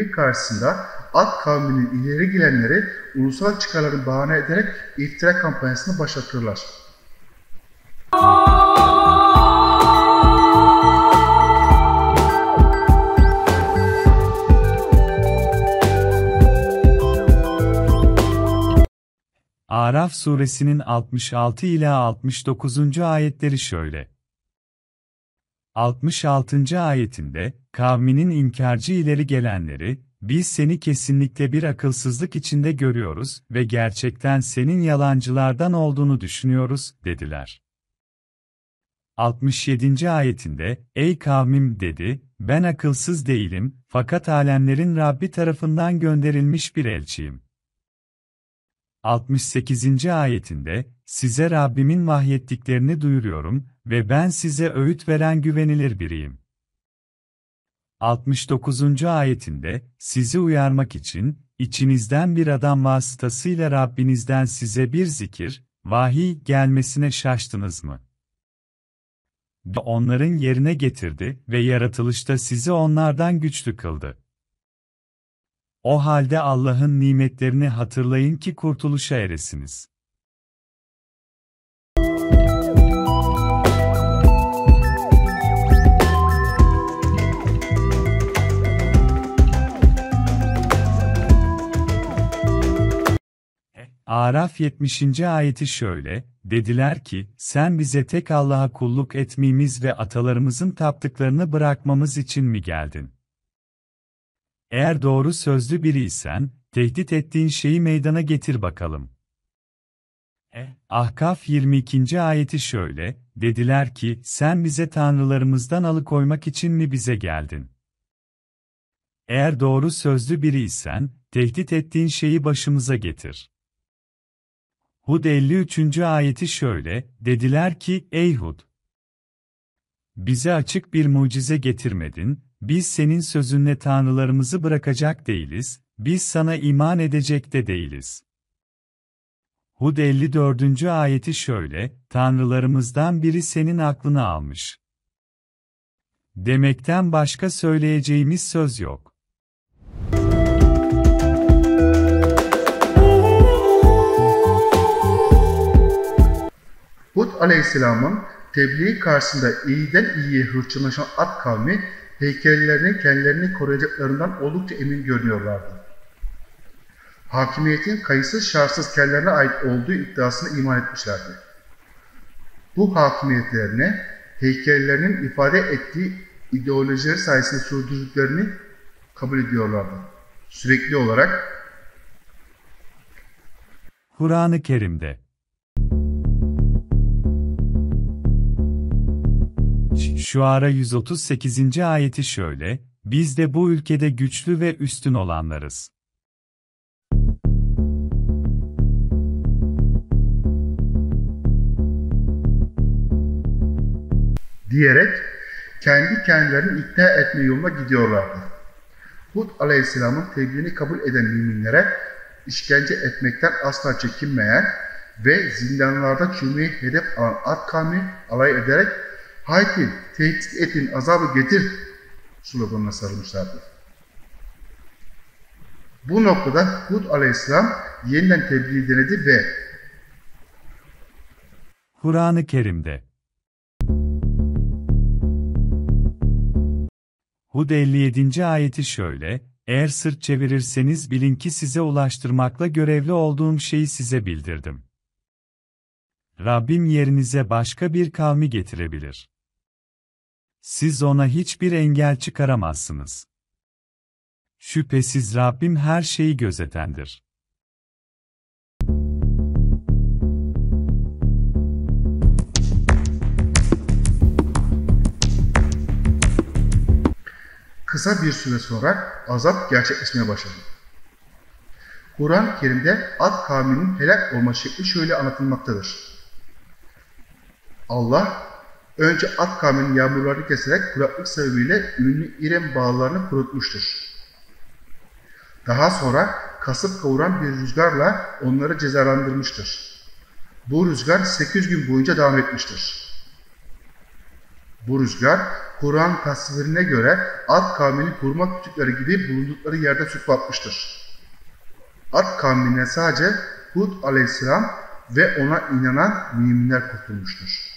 tebliğ karşısında Ad kavminin ileri gelenleri ulusal çıkarlarını bahane ederek iftira kampanyasını başlatırlar. Araf suresinin 66 ila 69. ayetleri şöyle. 66. ayetinde, kavminin inkarcı ileri gelenleri, biz seni kesinlikle bir akılsızlık içinde görüyoruz ve gerçekten senin yalancılardan olduğunu düşünüyoruz, dediler. 67. ayetinde, ey kavmim dedi, ben akılsız değilim, fakat alemlerin Rabbi tarafından gönderilmiş bir elçiyim. 68. ayetinde, size Rabbimin vahyettiklerini duyuruyorum ve ben size öğüt veren güvenilir biriyim. 69. ayetinde, sizi uyarmak için, içinizden bir adam vasıtasıyla Rabbinizden size bir zikir, vahiy gelmesine şaştınız mı? Onların yerine getirdi ve yaratılışta sizi onlardan güçlü kıldı. O halde Allah'ın nimetlerini hatırlayın ki kurtuluşa eresiniz. Araf 70. ayeti şöyle, dediler ki, sen bize tek Allah'a kulluk etmemiz ve atalarımızın taptıklarını bırakmamız için mi geldin? Eğer doğru sözlü biriysen, tehdit ettiğin şeyi meydana getir bakalım. Ahkaf 22. ayeti şöyle, dediler ki, sen bize tanrılarımızdan alıkoymak için mi bize geldin? Eğer doğru sözlü biriysen, tehdit ettiğin şeyi başımıza getir. Hud 53. ayeti şöyle, dediler ki, ey Hud! Bize açık bir mucize getirmedin, biz senin sözünle tanrılarımızı bırakacak değiliz, biz sana iman edecek de değiliz. Hud 54. ayeti şöyle, tanrılarımızdan biri senin aklını almış. Demekten başka söyleyeceğimiz söz yok. Hud aleyhisselamın tebliği karşısında iyiden iyiye hırçınlaşan Ad kavmi, heykellerinin kendilerini koruyacaklarından oldukça emin görünüyorlardı. Hakimiyetin kayıtsız şartsız kendilerine ait olduğu iddiasına iman etmişlerdi. Bu hakimiyetlerine, heykellerinin ifade ettiği ideolojileri sayesinde sürdürdüklerini kabul ediyorlardı. Sürekli olarak Kur'an-ı Kerim'de Şuara 138. ayeti şöyle, biz de bu ülkede güçlü ve üstün olanlarız. diyerek kendi kendilerini ikna etme yoluna gidiyorlardı. Hud aleyhisselamın tebliğini kabul eden müminlere işkence etmekten asla çekinmeyen ve zindanlarda çürümeyi hedef alan Ad kavmi alay ederek "Haydi tehdit edin, azabı getir" sloganına sarılmışlardır. Bu noktada Hud aleyhisselam yeniden tebliğ denedi ve Kur'an-ı Kerim'de Hud 57. ayeti şöyle, eğer sırt çevirirseniz bilin ki size ulaştırmakla görevli olduğum şeyi size bildirdim. Rabbim yerinize başka bir kavmi getirebilir. Siz ona hiçbir engel çıkaramazsınız. Şüphesiz Rabbim her şeyi gözetendir. kısa bir süre sonra azap gerçekleşmeye başladı. Kur'an-ı Kerim'de Ad kavminin helak olma şekli şöyle anlatılmaktadır. Allah, önce Ad kavminin yağmurlarını keserek kuraklık sebebiyle ünlü İrem bağlarını kurutmuştur. Daha sonra kasıp kavuran bir rüzgarla onları cezalandırmıştır. Bu rüzgar 8 gün boyunca devam etmiştir. Bu rüzgar, Kur'an tasvirine göre Ad kavminin hurma kütükleri gibi bulundukları yerde sürtbatmıştır. Ad kavmine sadece Hud aleyhisselam ve ona inanan müminler kurtulmuştur.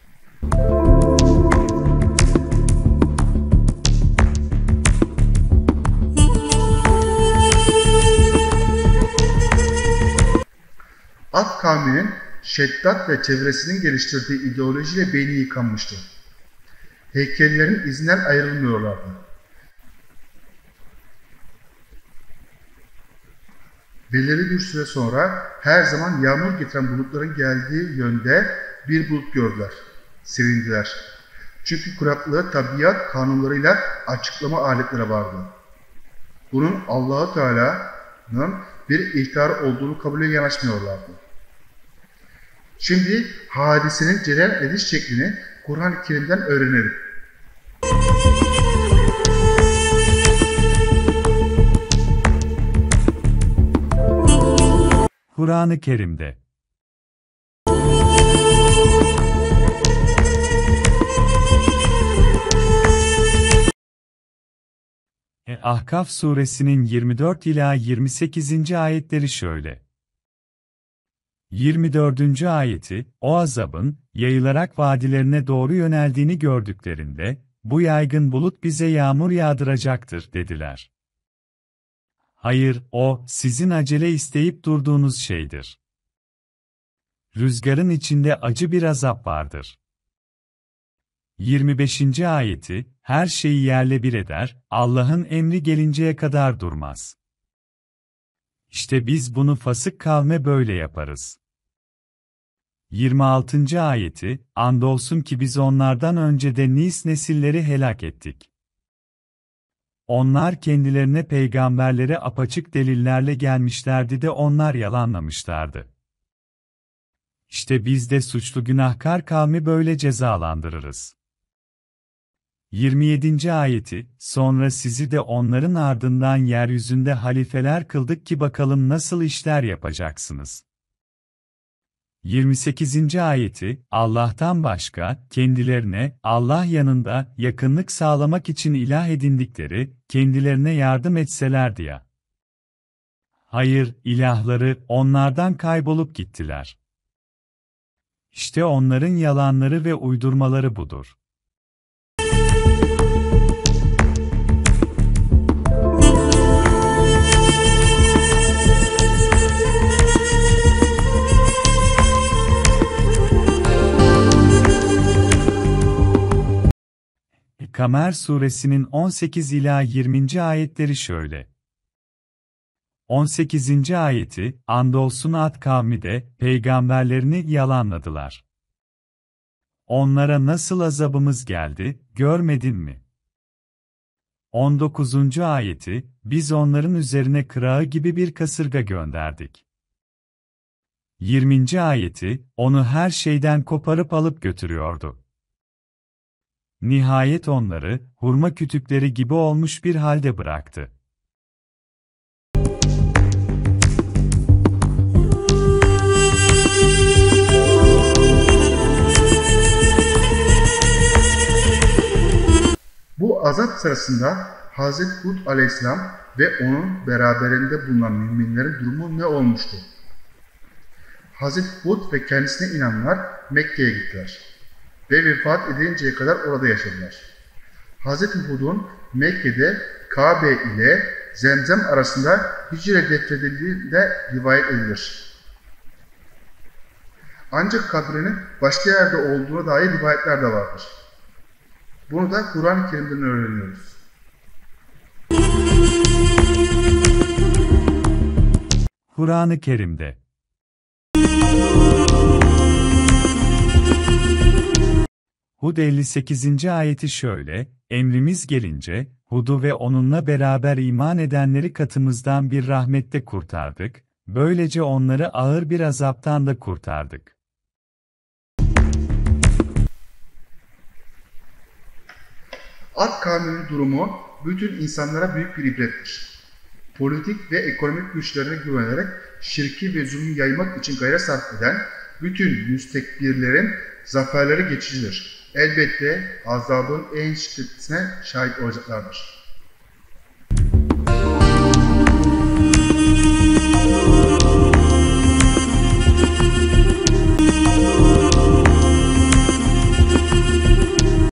Ad kavminin Şeddat ve çevresinin geliştirdiği ideolojiyle beyni yıkanmıştı. Heykellerin izinden ayrılmıyorlardı. Belirli bir süre sonra her zaman yağmur getiren bulutların geldiği yönde bir bulut gördüler. Sevindiler. Çünkü kuraklığı tabiat kanunlarıyla açıklama aletleri vardı. Bunun Allah-u Teala'nın bir ihtarı olduğunu kabule yanaşmıyorlardı. Şimdi hadisenin cereyan ediş şeklini Kur'an-ı Kerim'den öğrenelim. Kur'an-ı Kerim'de Ahkaf suresinin 24 ila 28. ayetleri şöyle. 24. ayeti, o azabın, yayılarak vadilerine doğru yöneldiğini gördüklerinde, bu yaygın bulut bize yağmur yağdıracaktır, dediler. Hayır, o, sizin acele isteyip durduğunuz şeydir. Rüzgarın içinde acı bir azap vardır. 25. ayeti, her şeyi yerle bir eder, Allah'ın emri gelinceye kadar durmaz. İşte biz bunu fasık kavme böyle yaparız. 26. ayeti, andolsun ki biz onlardan önce de nesilleri helak ettik. Onlar kendilerine peygamberlere apaçık delillerle gelmişlerdi de onlar yalanlamışlardı. İşte biz de suçlu günahkar kavmi böyle cezalandırırız. 27. ayeti, sonra sizi de onların ardından yeryüzünde halifeler kıldık ki bakalım nasıl işler yapacaksınız. 28. ayeti, Allah'tan başka, kendilerine, Allah yanında, yakınlık sağlamak için ilah edindikleri, kendilerine yardım etselerdi ya. Hayır, ilahları, onlardan kaybolup gittiler. İşte onların yalanları ve uydurmaları budur. Kamer suresinin 18 ila 20. ayetleri şöyle. 18. ayeti, andolsun Ad kavmi de, peygamberlerini yalanladılar. Onlara nasıl azabımız geldi, görmedin mi? 19. ayeti, biz onların üzerine kırağı gibi bir kasırga gönderdik. 20. ayeti, onu her şeyden koparıp alıp götürüyordu. Nihayet onları, hurma kütükleri gibi olmuş bir halde bıraktı. Bu azap sırasında Hz. Hud aleyhisselam ve onun beraberinde bulunan müminlerin durumu ne olmuştu? Hz. Hud ve kendisine inananlar Mekke'ye gittiler ve vefat edinceye kadar orada yaşadılar. Hz. Hud'un Mekke'de Kabe ile Zemzem arasında hicre defnedildiği de rivayet edilir. Ancak kabrinin başka yerde olduğuna dair rivayetler de vardır. Bunu da Kur'an-ı Kerim'den öğreniyoruz. Kur'an-ı Kerim'de Hud 58. ayeti şöyle, emrimiz gelince, Hud'u ve onunla beraber iman edenleri katımızdan bir rahmette kurtardık, böylece onları ağır bir azaptan da kurtardık. Ad kavminin durumu bütün insanlara büyük bir ibrettir. Politik ve ekonomik güçlerine güvenerek şirki ve zulmü yaymak için gayret sarf eden bütün müstekbirlerin zaferleri geçicidir. elbette azabın en şiddetlisine şahit olacaklardır.